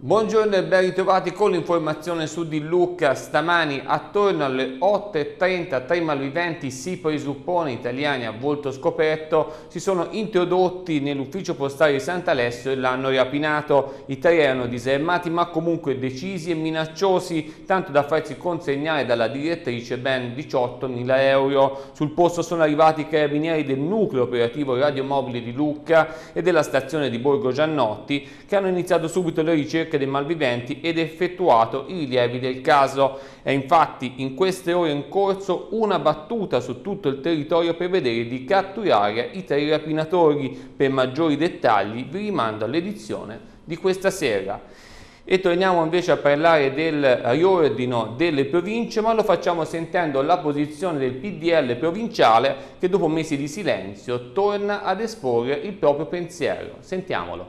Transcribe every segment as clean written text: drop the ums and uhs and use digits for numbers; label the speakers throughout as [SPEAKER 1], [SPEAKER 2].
[SPEAKER 1] Buongiorno e ben ritrovati con l'informazione su Di Lucca. Stamani attorno alle 8:30 tre malviventi, si presuppone italiani a volto scoperto, si sono introdotti nell'ufficio postale di Sant'Alessio e l'hanno rapinato. I tre erano disarmati ma comunque decisi e minacciosi, tanto da farsi consegnare dalla direttrice ben 18.000 euro. Sul posto sono arrivati i carabinieri del nucleo operativo radiomobile di Lucca e della stazione di Borgo Giannotti, che hanno iniziato subito le ricerche dei malviventi ed effettuato i rilievi del caso. È infatti in queste ore in corso una battuta su tutto il territorio per vedere di catturare i tre rapinatori. Per maggiori dettagli vi rimando all'edizione di questa sera. E torniamo invece a parlare del riordino delle province, ma lo facciamo sentendo la posizione del PDL provinciale, che dopo mesi di silenzio torna ad esporre il proprio pensiero. Sentiamolo.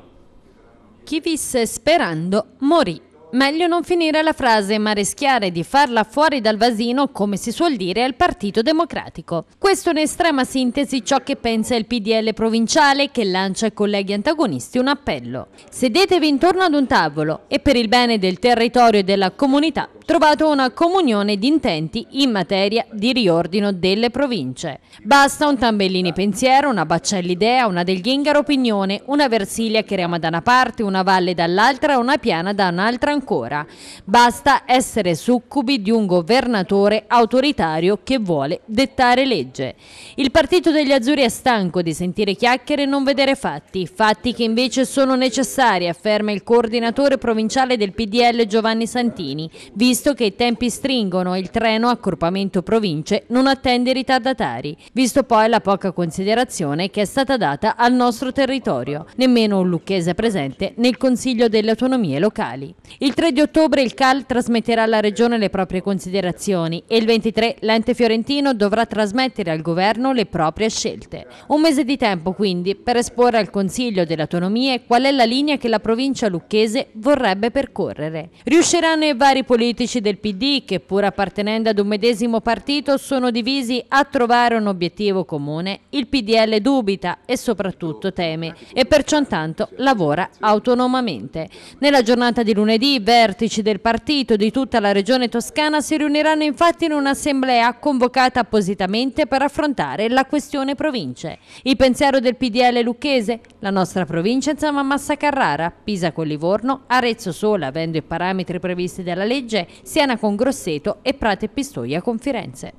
[SPEAKER 2] Chi visse sperando morì. Meglio non finire la frase, ma rischiare di farla fuori dal vasino, come si suol dire al Partito Democratico. Questo in estrema sintesi ciò che pensa il PDL provinciale, che lancia ai colleghi antagonisti un appello. Sedetevi intorno ad un tavolo e per il bene del territorio e della comunità trovate una comunione di intenti in materia di riordino delle province. Basta un Tambellini pensiero, una Baccelli idea, una Del Gingaro opinione, una Versilia che rama da una parte, una Valle dall'altra, una Piana da un'altra ancora. Basta essere succubi di un governatore autoritario che vuole dettare legge. Il partito degli azzurri è stanco di sentire chiacchiere e non vedere fatti, fatti che invece sono necessari, afferma il coordinatore provinciale del PDL Giovanni Santini, visto che i tempi stringono e il treno accorpamento province non attende i ritardatari, visto poi la poca considerazione che è stata data al nostro territorio, nemmeno un lucchese presente nel Consiglio delle Autonomie Locali. Il 3 di ottobre il CAL trasmetterà alla Regione le proprie considerazioni e il 23 l'ente fiorentino dovrà trasmettere al governo le proprie scelte. Un mese di tempo quindi per esporre al Consiglio delle Autonomie qual è la linea che la provincia lucchese vorrebbe percorrere. Riusciranno i vari politici del PD, che pur appartenendo ad un medesimo partito sono divisi, a trovare un obiettivo comune? Il PDL dubita e soprattutto teme e perciò intanto lavora autonomamente. Nella giornata di lunedì i vertici del partito di tutta la regione toscana si riuniranno infatti in un'assemblea convocata appositamente per affrontare la questione province. Il pensiero del PDL lucchese? La nostra provincia insieme a Massa Carrara, Pisa con Livorno, Arezzo sola avendo i parametri previsti dalla legge, Siena con Grosseto e Prato e Pistoia con Firenze.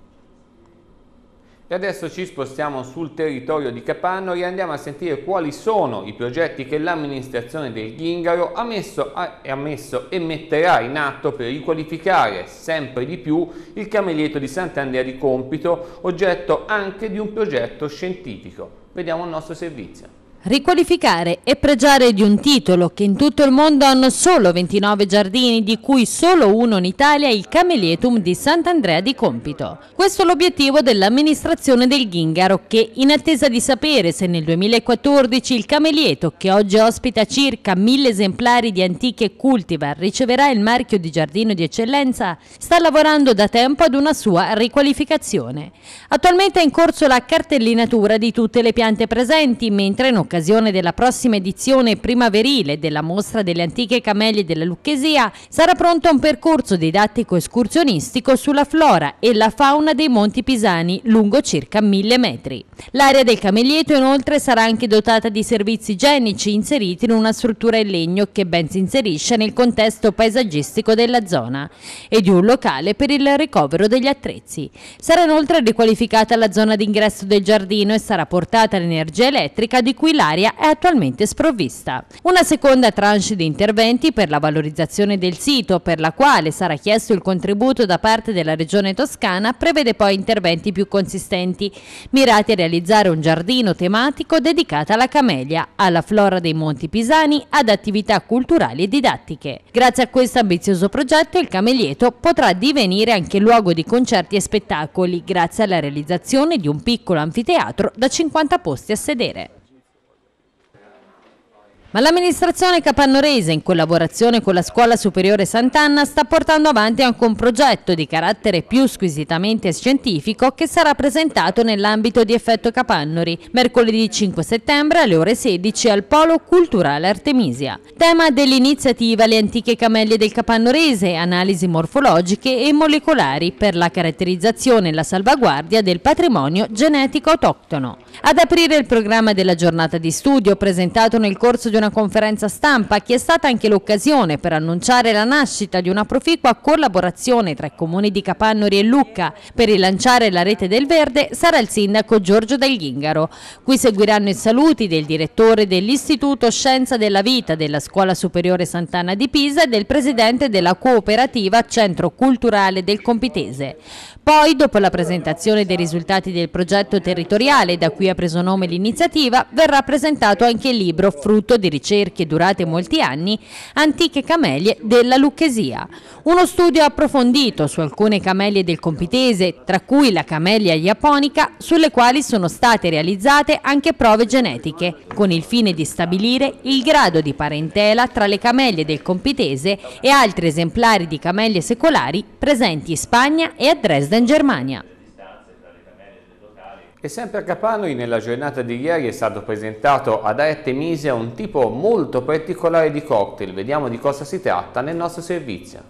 [SPEAKER 1] E adesso ci spostiamo sul territorio di Capanno e andiamo a sentire quali sono i progetti che l'amministrazione del Gingaro ha messo e metterà in atto per riqualificare sempre di più il Camelietto di Sant'Andrea di Compito, oggetto anche di un progetto scientifico. Vediamo il nostro servizio.
[SPEAKER 2] Riqualificare e pregiare di un titolo che in tutto il mondo hanno solo 29 giardini, di cui solo uno in Italia, il Camelietum di Sant'Andrea di Compito. Questo è l'obiettivo dell'amministrazione del Gingaro, che in attesa di sapere se nel 2014 il Camelieto, che oggi ospita circa 1000 esemplari di antiche cultivar, riceverà il marchio di giardino di eccellenza, sta lavorando da tempo ad una sua riqualificazione. Attualmente è in corso la cartellinatura di tutte le piante presenti, mentre in occasione della prossima edizione primaverile della Mostra delle Antiche Camellie della Lucchesia sarà pronto un percorso didattico escursionistico sulla flora e la fauna dei Monti Pisani lungo circa 1000 metri. L'area del Camelietto inoltre sarà anche dotata di servizi igienici inseriti in una struttura in legno che ben si inserisce nel contesto paesaggistico della zona e di un locale per il ricovero degli attrezzi. Sarà inoltre riqualificata la zona d'ingresso del giardino e sarà portata l'energia elettrica di cui l'area è attualmente sprovvista. Una seconda tranche di interventi per la valorizzazione del sito, per la quale sarà chiesto il contributo da parte della Regione Toscana, prevede poi interventi più consistenti, mirati a realizzare un giardino tematico dedicato alla camellia, alla flora dei Monti Pisani, ad attività culturali e didattiche. Grazie a questo ambizioso progetto, il Camelieto potrà divenire anche luogo di concerti e spettacoli, grazie alla realizzazione di un piccolo anfiteatro da 50 posti a sedere. Ma l'amministrazione capannorese, in collaborazione con la Scuola Superiore Sant'Anna, sta portando avanti anche un progetto di carattere più squisitamente scientifico che sarà presentato nell'ambito di Effetto Capannori, mercoledì 5 settembre alle ore 16 al Polo Culturale Artemisia. Tema dell'iniziativa: le antiche camellie del Capannorese, analisi morfologiche e molecolari per la caratterizzazione e la salvaguardia del patrimonio genetico autoctono. Ad aprire il programma della giornata di studio, presentato nel corso di una conferenza stampa, che è stata anche l'occasione per annunciare la nascita di una proficua collaborazione tra i comuni di Capannori e Lucca per rilanciare la rete del verde, sarà il sindaco Giorgio Del Gingaro. Qui seguiranno i saluti del direttore dell'Istituto Scienza della Vita della Scuola Superiore Sant'Anna di Pisa e del presidente della cooperativa Centro Culturale del Compitese. Poi, dopo la presentazione dei risultati del progetto territoriale da cui ha preso nome l'iniziativa, verrà presentato anche il libro, frutto di ricerche durate molti anni, Antiche camellie della Lucchesia. Uno studio approfondito su alcune camellie del Compitese, tra cui la camellia japonica, sulle quali sono state realizzate anche prove genetiche, con il fine di stabilire il grado di parentela tra le camellie del Compitese e altri esemplari di camellie secolari presenti in Spagna e a Dresda in Germania.
[SPEAKER 1] E sempre a Capannori, nella giornata di ieri è stato presentato ad Artemisia un tipo molto particolare di cocktail. Vediamo di cosa si tratta nel nostro servizio.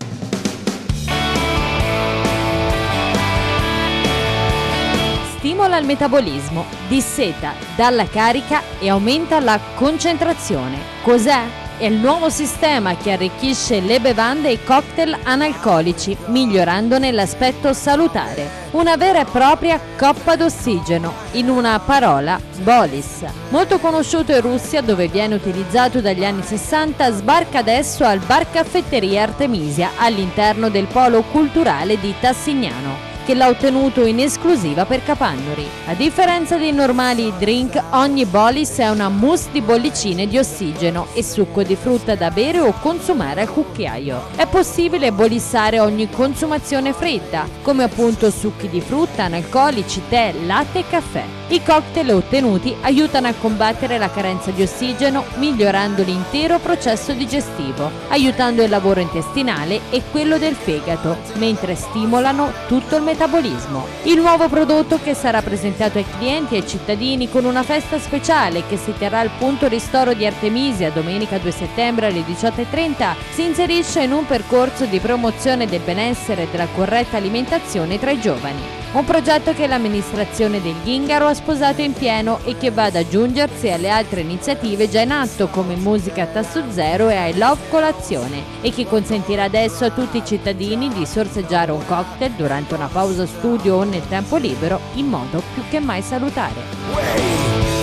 [SPEAKER 2] Stimola il metabolismo, disseta, dà la carica e aumenta la concentrazione. Cos'è? È il nuovo sistema che arricchisce le bevande e i cocktail analcolici, migliorandone l'aspetto salutare. Una vera e propria coppa d'ossigeno, in una parola, Bolis. Molto conosciuto in Russia, dove viene utilizzato dagli anni 60, sbarca adesso al Bar Caffetteria Artemisia, all'interno del Polo Culturale di Tassignano, che l'ha ottenuto in esclusiva per Capannori. A differenza dei normali drink, ogni Bolis è una mousse di bollicine di ossigeno e succo di frutta da bere o consumare al cucchiaio. È possibile bolissare ogni consumazione fredda, come appunto succhi di frutta, analcolici, tè, latte e caffè. I cocktail ottenuti aiutano a combattere la carenza di ossigeno, migliorando l'intero processo digestivo, aiutando il lavoro intestinale e quello del fegato, mentre stimolano tutto il metabolismo. Il nuovo prodotto, che sarà presentato ai clienti e ai cittadini con una festa speciale che si terrà al punto ristoro di Artemisia domenica 2 settembre alle 18:30, si inserisce in un percorso di promozione del benessere e della corretta alimentazione tra i giovani. Un progetto che l'amministrazione del Gingaro ha sposato in pieno e che va ad aggiungersi alle altre iniziative già in atto, come Musica a Tasso Zero e I Love Colazione, e che consentirà adesso a tutti i cittadini di sorseggiare un cocktail durante una pausa studio o nel tempo libero in modo più che mai salutare.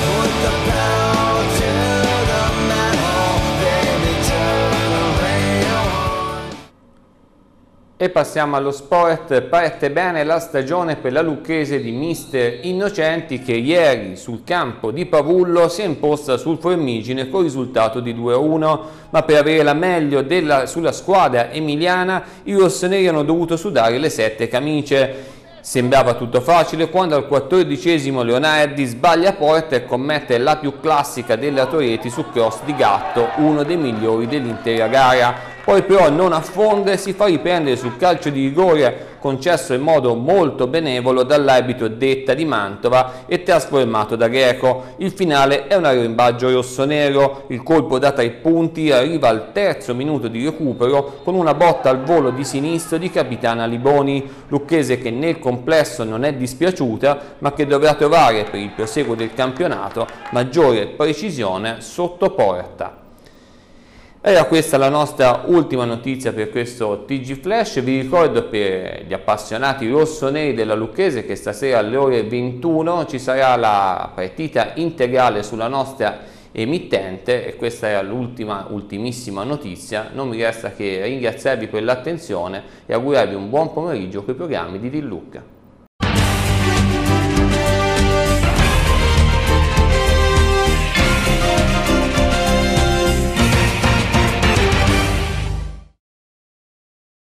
[SPEAKER 1] E passiamo allo sport. Parte bene la stagione per la lucchese di mister Innocenti, che ieri sul campo di Pavullo si è imposta sul Formigine con risultato di 2-1, ma per avere la meglio sulla squadra emiliana i rossoneri hanno dovuto sudare le 7 camicie. Sembrava tutto facile quando al 14esimo Leonardi sbaglia porta e commette la più classica delle Atoreti su cross di Gatto, uno dei migliori dell'intera gara. Poi però non affonda e si fa riprendere sul calcio di rigore concesso in modo molto benevolo dall'arbitro Detta di Mantova e trasformato da Greco. Il finale è un arrembaggio rossonero, il colpo da 3 punti arriva al terzo minuto di recupero con una botta al volo di sinistro di Capitana Liboni, lucchese che nel complesso non è dispiaciuta ma che dovrà trovare per il proseguo del campionato maggiore precisione sotto porta. Era questa la nostra ultima notizia per questo TG Flash. Vi ricordo per gli appassionati rossoneri della Lucchese che stasera alle ore 21 ci sarà la partita integrale sulla nostra emittente, e questa era ultimissima notizia. Non mi resta che ringraziarvi per l'attenzione e augurarvi un buon pomeriggio con i programmi di Dillucca.